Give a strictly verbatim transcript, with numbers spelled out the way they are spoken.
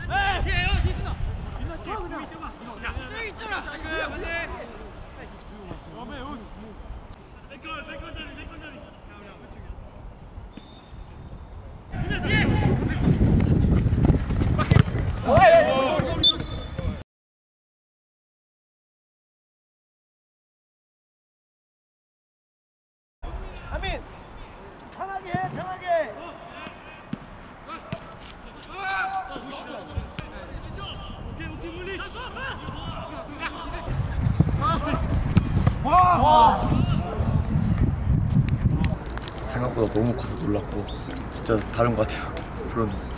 아민 편하게 해 편하게. 와. 생각보다 너무 커서 놀랐고 진짜 다른 것 같아요. 그런